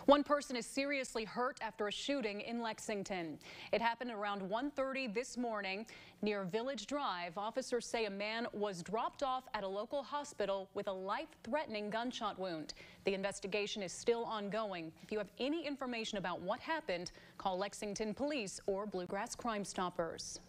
One person is seriously hurt after a shooting in Lexington. It happened around 1:30 this morning near Village Drive. Officers say a man was dropped off at a local hospital with a life-threatening gunshot wound. The investigation is still ongoing. If you have any information about what happened, call Lexington Police or Bluegrass Crime Stoppers.